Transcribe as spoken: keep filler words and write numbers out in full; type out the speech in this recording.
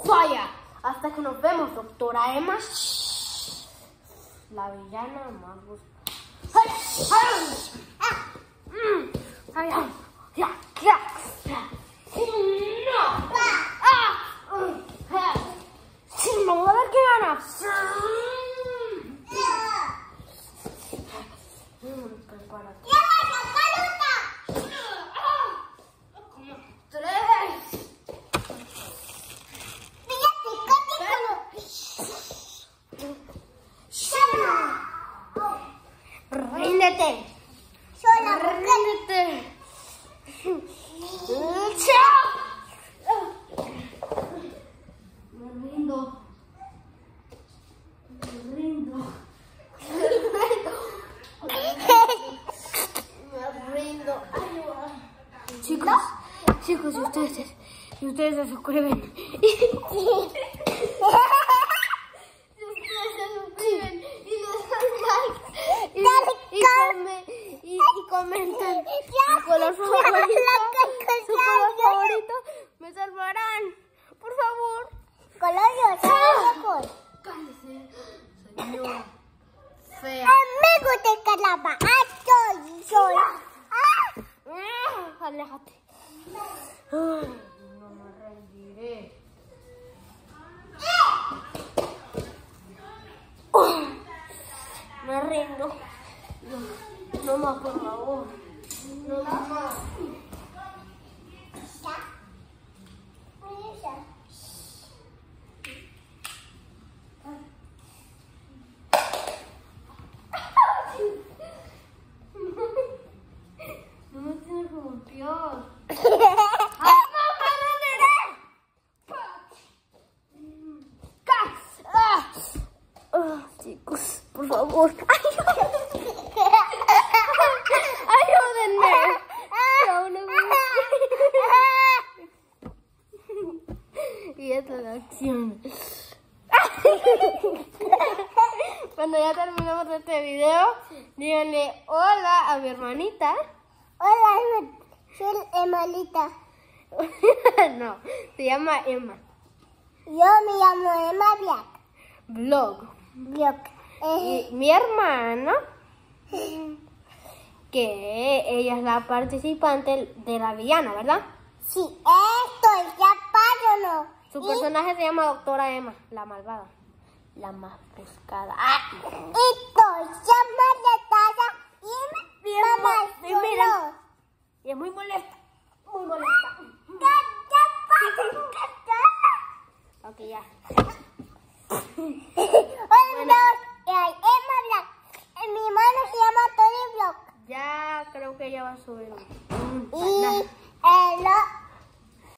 toalla. Hasta que nos vemos, doctora Emma. La villana más buscada. Vamos a ver qué gana. Prepárate. Como tres. Ríndete. Ríndete. Me rindo. Me rindo. Me rindo. Chicos, chicos, si ustedes, si ustedes se suscriben. Si ustedes se suscriben y les dan like y, y, come, y, y comentan su color favorito, su color favorito, me salvarán. Por favor. Color rosa. Cállese, señora fea. Me gusta el calabazo. Sola. Aléjate. No me rendiré. Me rindo. No, no más, por favor. No más. No me tienes como Dios. Chicos, por favor. Ayúdenme. Y esta es la acción. Cuando ya terminamos este video, díganle hola a mi hermanita. Hola, soy Emalita. No, se llama Emma. Yo me llamo Emma Black. Vlog. Black. Y mi hermana, que ella es la participante de la villana, ¿verdad? Sí, esto es Chaparro, ¿no? Su personaje se llama Doctora Emma, la malvada, la más pescada. ¡Ah! Esto se llama la taza y Bien, mamá y mira, y es muy molesta, muy molesta. Ok, ya. Hola, Emma Black. Mi hermano se llama Tony Block. Ya creo que ella va a subir un, un Y canal. el